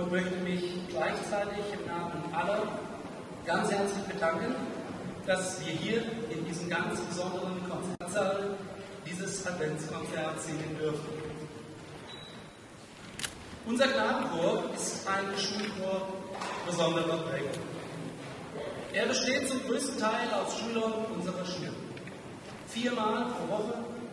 und möchte mich gleichzeitig im Namen aller ganz herzlich bedanken, dass wir hier in diesem ganz besonderen Konzertsaal dieses Adventskonzert singen dürfen. Unser Knabenchor ist ein Schulchor besonderer Prägung. Er besteht zum größten Teil aus Schülern unserer Schule. 4-mal pro Woche,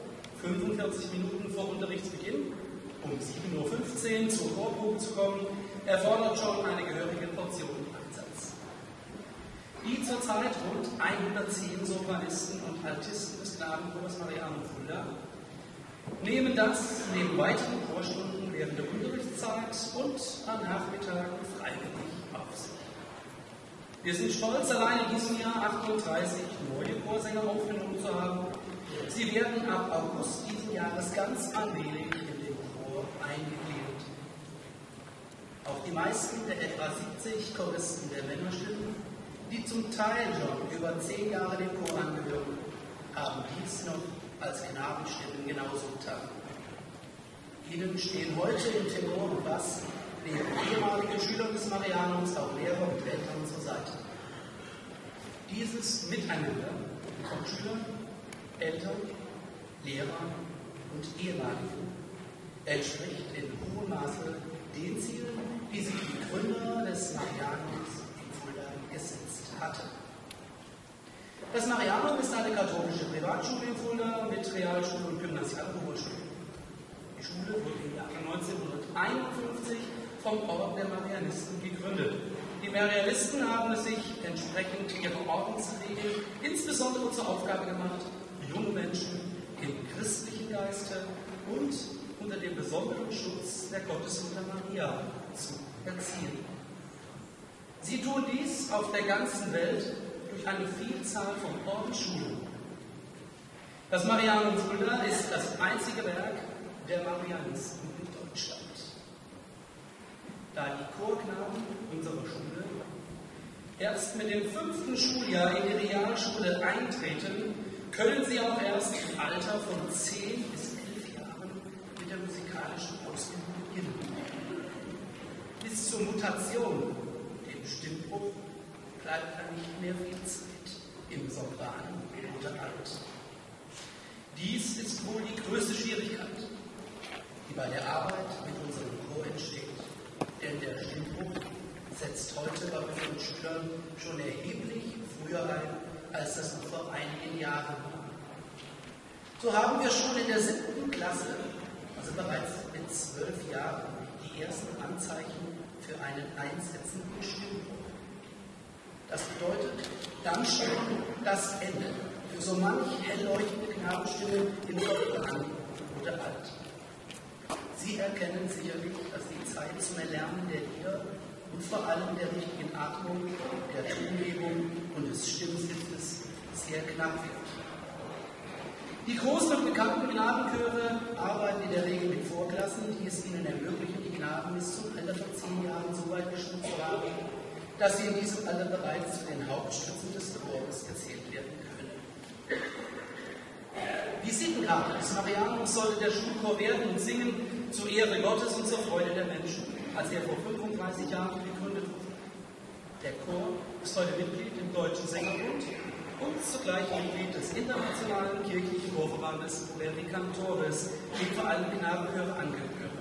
45 Minuten vor Unterrichtsbeginn, um 7:15 Uhr zur Chorprobe zu kommen, erfordert schon eine gehörige Portion Einsatz. Die zurzeit rund 110 Sopranisten und Altisten des Knabenchors Marianum Fulda nehmen das neben weiteren Chorstunden während der Unterrichtszeit und am Nachmittag freiwillig auf sich. Wir sind stolz, allein in diesem Jahr 38 neue Chorsänger aufgenommen zu haben. Sie werden ab August diesen Jahres ganz allmählich in den Chor eingegliedert. Auch die meisten der etwa 70 Choristen der Männerstimmen, die zum Teil schon über 10 Jahre dem Chor angehören, haben dies noch als Knabenstimmen genauso getan. Ihnen stehen heute im Tenor und Bass neben ehemaligen Schülern des Marianums auch Lehrer und Eltern zur Seite. Dieses Miteinander von Schülern, Eltern, Lehrern und Ehemaligen entspricht in hohem Maße den Zielen, die sich die Gründer des Marianums in Fulda gesetzt hatten. Das Marianum ist eine katholische Privatschule in Fulda mit Realschule und Gymnasialhochschule. Die Schule wurde im Jahre 1951 vom Orden der Marianisten gegründet. Die Marianisten haben es sich entsprechend ihrer Ordensregeln insbesondere zur Aufgabe gemacht, junge Menschen im christlichen Geiste und unter dem besonderen Schutz der Gottesmutter Maria zu erziehen. Sie tun dies auf der ganzen Welt durch eine Vielzahl von Ordensschulen. Das Marianum Fulda ist das einzige Werk der Marianisten in Deutschland. Da die Chorknaben unserer Schule erst mit dem 5. Schuljahr in die Realschule eintreten, können sie auch erst im Alter von 10 bis 11 Jahren mit der musikalischen Ausbildung beginnen. Bis zur Mutation, dem Stimmbruch, bleibt dann nicht mehr viel Zeit im Sopran oder Alt. Dies ist wohl die größte Schwierigkeit, die bei der Arbeit mit unserem Chor entsteht. Denn der Stimmbruch setzt heute bei unseren Schülern schon erheblich früher ein, als das noch vor einigen Jahren war. So haben wir schon in der 7. Klasse, also bereits mit 12 Jahren, die ersten Anzeichen für einen einsetzenden Stimmbruch. Das bedeutet dann schon das Ende für so manch hellleuchtende Knabenstimme im Sopran oder Alt. Sie erkennen sicherlich, dass die Zeit zum Erlernen der Lieder und vor allem der richtigen Atmung, der Tongebung und des Stimmsitzes sehr knapp wird. Die großen und bekannten Knabenchöre arbeiten in der Regel mit Vorklassen, die es ihnen ermöglichen, die Knaben bis zum Alter von 10 Jahren so weit geschult zu haben, dass sie in diesem Alter bereits zu den Hauptstützen des Chores gezählt werden können. Die Sittenkarte des Marianums sollte der Schulchor werden und singen zur Ehre Gottes und zur Freude der Menschen, als er vor 35 Jahren gegründet wurde. Der Chor ist heute Mitglied im Deutschen Sängerbund und zugleich Mitglied des Internationalen Kirchlichen Chorverbandes Verdi Cantores, dem vor allem Knabenchöre angehören.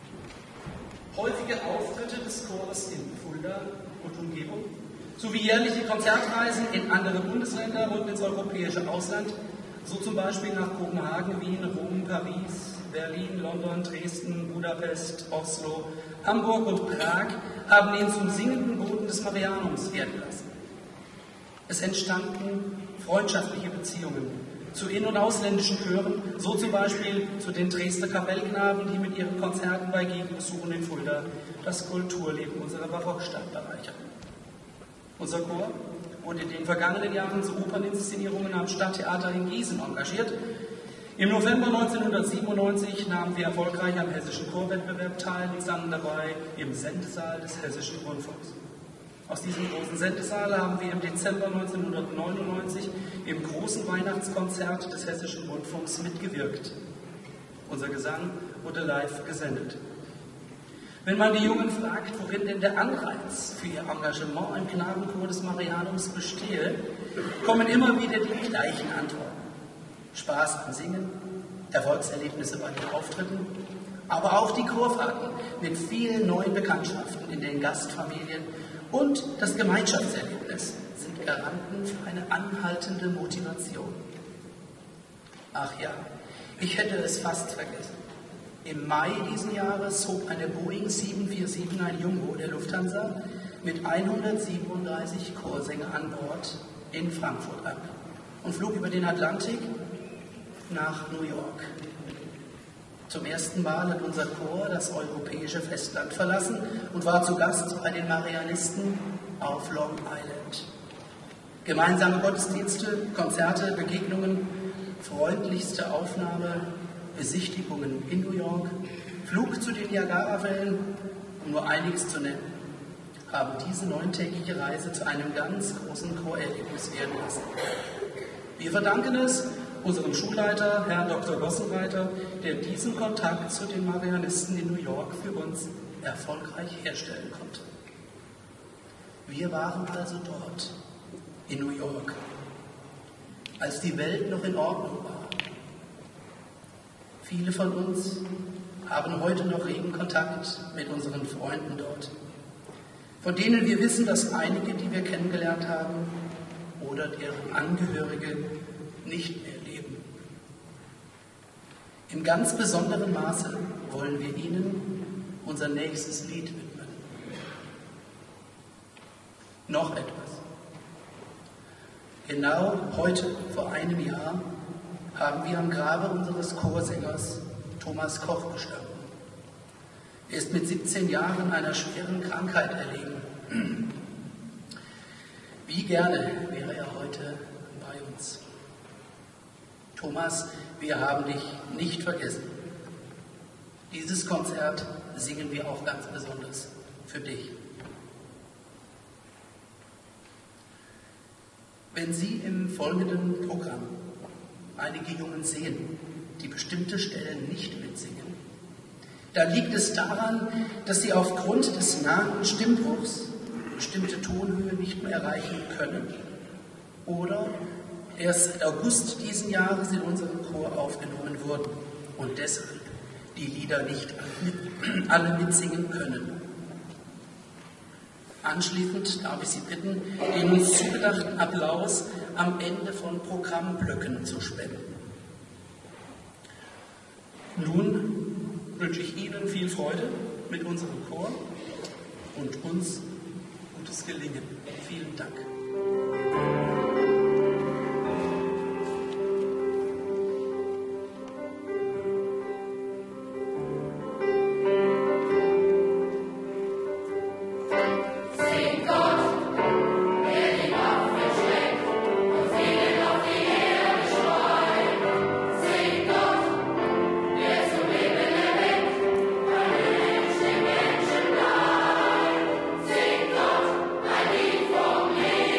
Häufige Auftritte des Chores in Fulda und Umgebung sowie jährliche Konzertreisen in andere Bundesländer und ins europäische Ausland, so zum Beispiel nach Kopenhagen, Wien, Rom, Paris, Berlin, London, Dresden, Budapest, Oslo, Hamburg und Prag, haben ihn zum singenden Boten des Marianums werden lassen. Es entstanden freundschaftliche Beziehungen zu in- und ausländischen Chören, so zum Beispiel zu den Dresdner Kapellknaben, die mit ihren Konzerten bei Gegenbesuchen in Fulda das Kulturleben unserer Barockstadt bereicherten. Unser Chor wurde in den vergangenen Jahren zu Operninszenierungen am Stadttheater in Gießen engagiert. Im November 1997 nahmen wir erfolgreich am Hessischen Chorwettbewerb teil und sangen dabei im Sendesaal des Hessischen Rundfunks. Aus diesem großen Sendesaal haben wir im Dezember 1999 im großen Weihnachtskonzert des Hessischen Rundfunks mitgewirkt. Unser Gesang wurde live gesendet. Wenn man die Jungen fragt, worin denn der Anreiz für ihr Engagement im Knabenchor des Marianums bestehe, kommen immer wieder die gleichen Antworten. Spaß am Singen, Erfolgserlebnisse bei den Auftritten, aber auch die Chorfahrten mit vielen neuen Bekanntschaften in den Gastfamilien und das Gemeinschaftserlebnis sind Garanten für eine anhaltende Motivation. Ach ja, ich hätte es fast vergessen. Im Mai diesen Jahres hob eine Boeing 747, ein Jumbo der Lufthansa, mit 137 Chorsängern an Bord in Frankfurt ab und flog über den Atlantik nach New York. Zum ersten Mal hat unser Chor das europäische Festland verlassen und war zu Gast bei den Marianisten auf Long Island. Gemeinsame Gottesdienste, Konzerte, Begegnungen, freundlichste Aufnahme, Besichtigungen in New York, Flug zu den Niagarafällen, um nur einiges zu nennen, haben diese 9-tägige Reise zu einem ganz großen Chorerlebnis werden lassen. Wir verdanken es unserem Schulleiter, Herrn Dr. Gossenreiter, der diesen Kontakt zu den Marianisten in New York für uns erfolgreich herstellen konnte. Wir waren also dort, in New York, als die Welt noch in Ordnung war. Viele von uns haben heute noch regen Kontakt mit unseren Freunden dort, von denen wir wissen, dass einige, die wir kennengelernt haben, oder deren Angehörige nicht mehr leben. Im ganz besonderen Maße wollen wir Ihnen unser nächstes Lied widmen. Noch etwas. Genau heute, vor einem Jahr, haben wir am Grabe unseres Chorsängers Thomas Koch gestanden. Er ist mit 17 Jahren einer schweren Krankheit erlegen. Wie gerne wäre er heute bei uns. Thomas, wir haben dich nicht vergessen. Dieses Konzert singen wir auch ganz besonders für dich. Wenn Sie im folgenden Programm einige Jungen sehen, die bestimmte Stellen nicht mitsingen, dann liegt es daran, dass sie aufgrund des nahenden Stimmbruchs bestimmte Tonhöhe nicht mehr erreichen können oder erst seit August diesen Jahres in unserem Chor aufgenommen wurden und deshalb die Lieder nicht alle mitsingen können. Anschließend darf ich Sie bitten, den uns zugedachten Applaus am Ende von Programmblöcken zu spenden. Nun wünsche ich Ihnen viel Freude mit unserem Chor und uns gutes Gelingen. Vielen Dank. Sing Gott ein Lied vom Leben.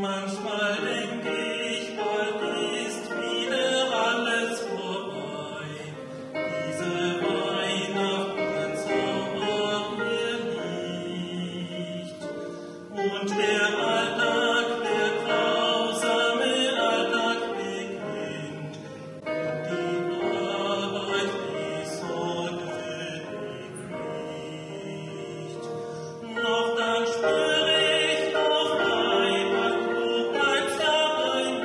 Noch dann spüre ich auf einmal, du bleibst dabei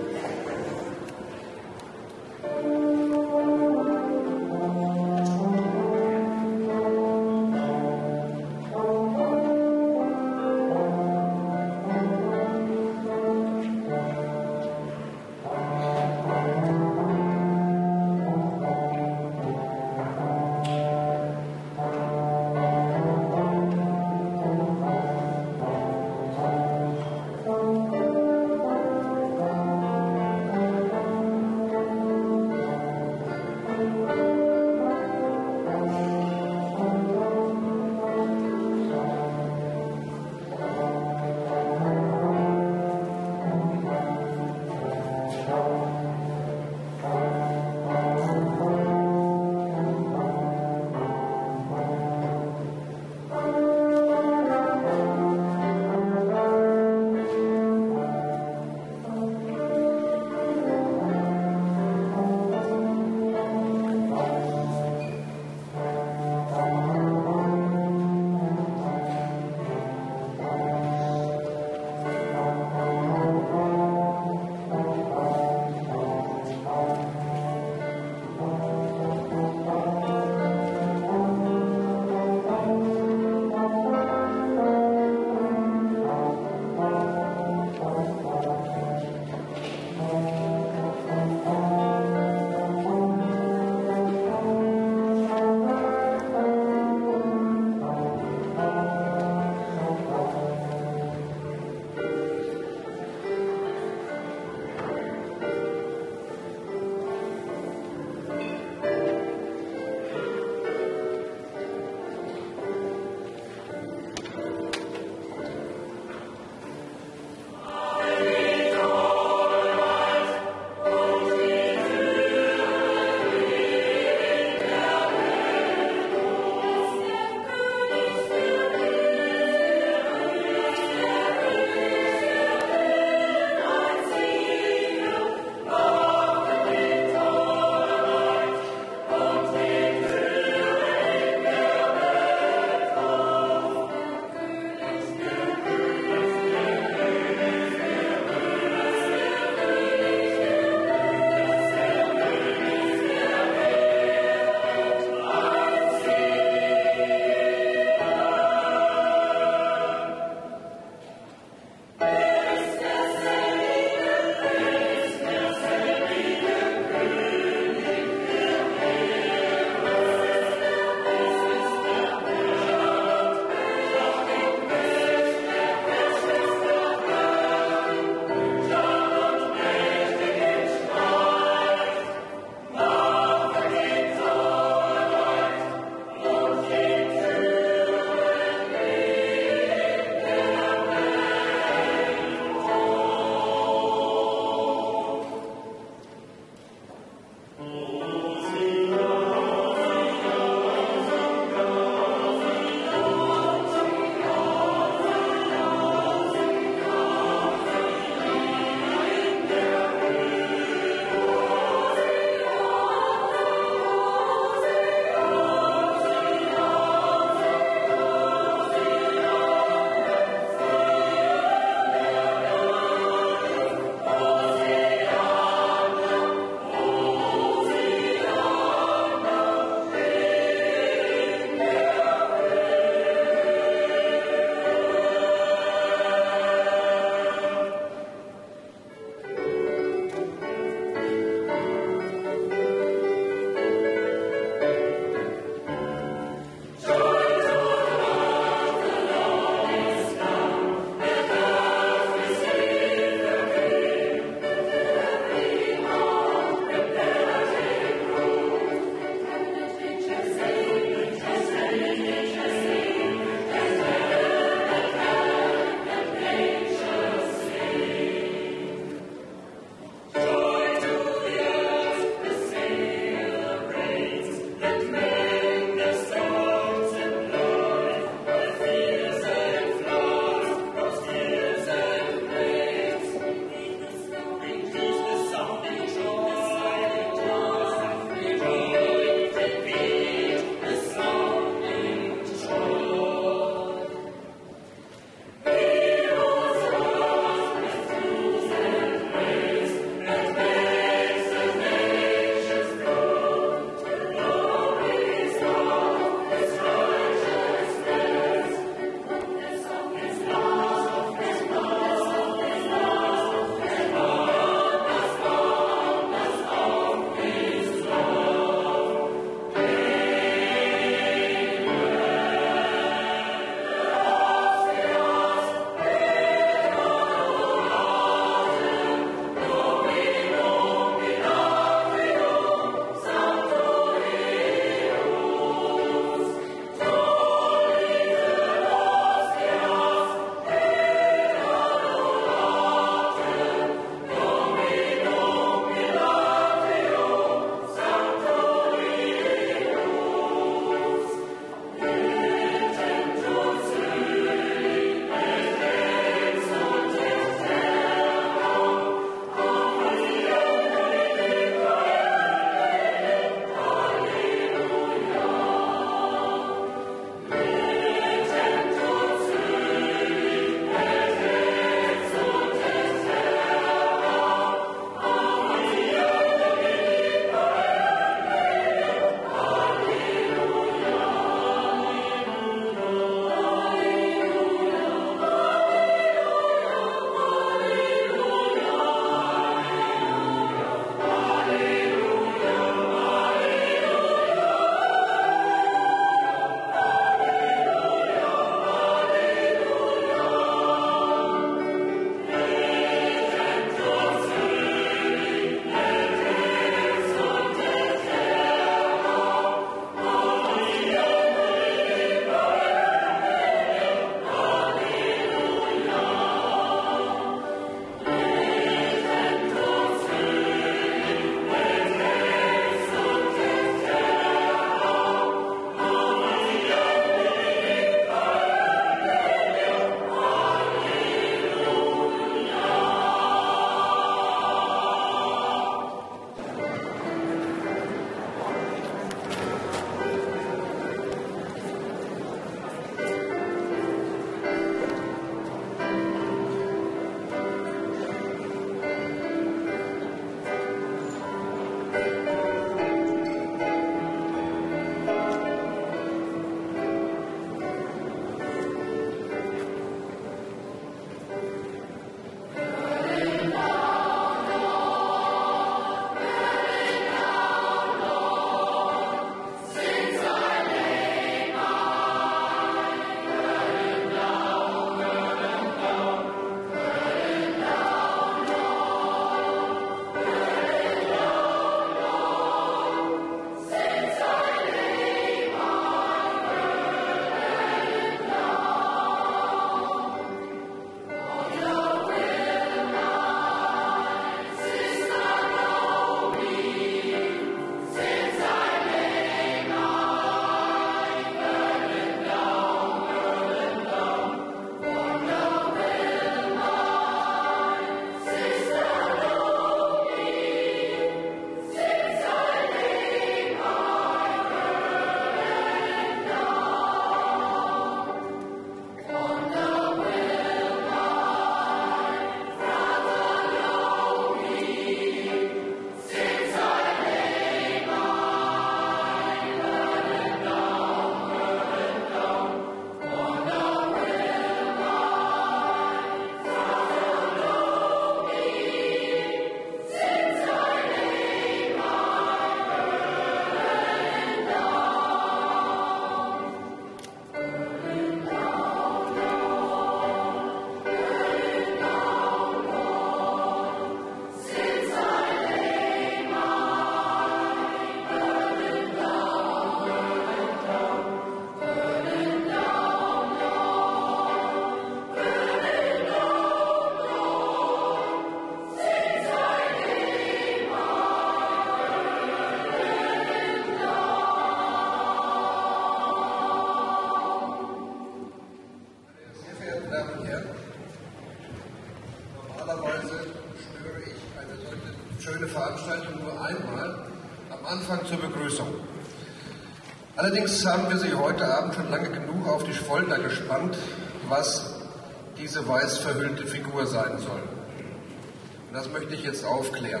Anfang zur Begrüßung. Allerdings haben wir Sie heute Abend schon lange genug auf die Folter gespannt, was diese weiß verhüllte Figur sein soll. Und das möchte ich jetzt aufklären.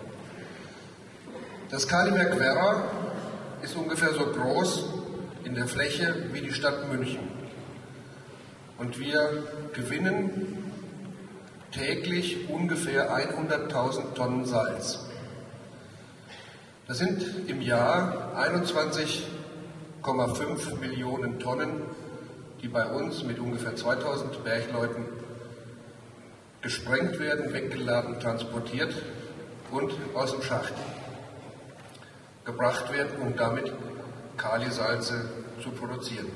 Das Kaliwerk Werra ist ungefähr so groß in der Fläche wie die Stadt München. Und wir gewinnen täglich ungefähr 100.000 Tonnen Salz. Das sind im Jahr 21,5 Millionen Tonnen, die bei uns mit ungefähr 2000 Bergleuten gesprengt werden, weggeladen, transportiert und aus dem Schacht gebracht werden, um damit Kalisalze zu produzieren.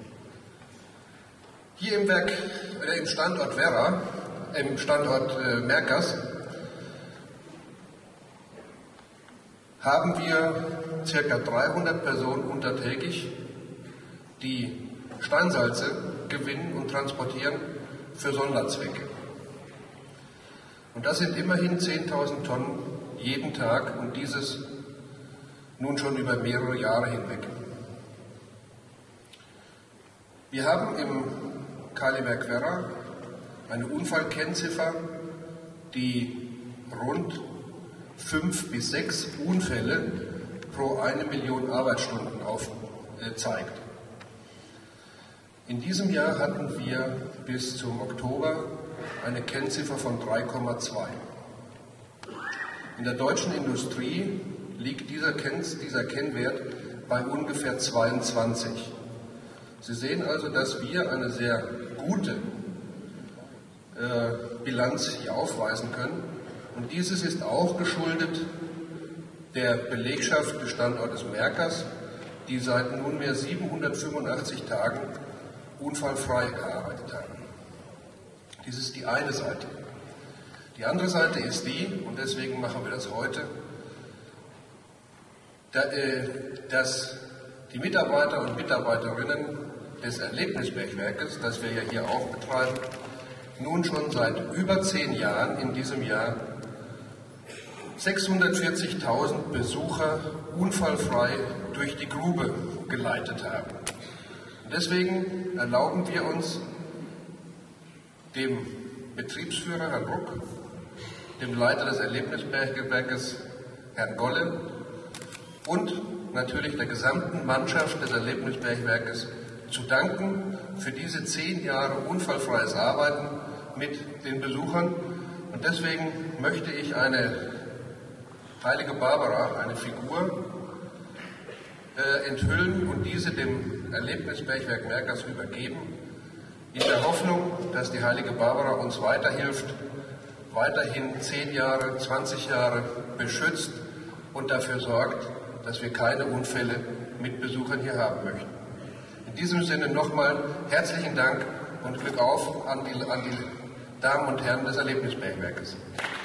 Hier im Werk, im Standort Werra, im Standort Merkers, haben wir ca. 300 Personen untertägig, die Steinsalze gewinnen und transportieren für Sonderzwecke. Und das sind immerhin 10.000 Tonnen jeden Tag und dieses nun schon über mehrere Jahre hinweg. Wir haben im Kaliwerk Werra eine Unfallkennziffer, die rund 5 bis 6 Unfälle pro 1 Million Arbeitsstunden zeigt. In diesem Jahr hatten wir bis zum Oktober eine Kennziffer von 3,2. In der deutschen Industrie liegt dieser Kennwert bei ungefähr 22. Sie sehen also, dass wir eine sehr gute Bilanz hier aufweisen können. Und dieses ist auch geschuldet der Belegschaft des Standortes Merkers, die seit nunmehr 785 Tagen unfallfrei gearbeitet haben. Dies ist die eine Seite. Die andere Seite ist die, und deswegen machen wir das heute, dass die Mitarbeiter und Mitarbeiterinnen des Erlebnisbergwerkes, das wir ja hier auch betreiben, nun schon seit über 10 Jahren in diesem Jahr 640.000 Besucher unfallfrei durch die Grube geleitet haben. Und deswegen erlauben wir uns, dem Betriebsführer Herrn Bruck, dem Leiter des Erlebnisbergwerkes Herrn Golle und natürlich der gesamten Mannschaft des Erlebnisbergwerkes zu danken für diese 10 Jahre unfallfreies Arbeiten mit den Besuchern. Und deswegen möchte ich eine Heilige Barbara, eine Figur, enthüllen und diese dem Erlebnisbergwerk Merkers übergeben, in der Hoffnung, dass die Heilige Barbara uns weiterhilft, weiterhin 10 Jahre, 20 Jahre beschützt und dafür sorgt, dass wir keine Unfälle mit Besuchern hier haben möchten. In diesem Sinne nochmal herzlichen Dank und Glück auf an die Damen und Herren des Erlebnisbergwerkes.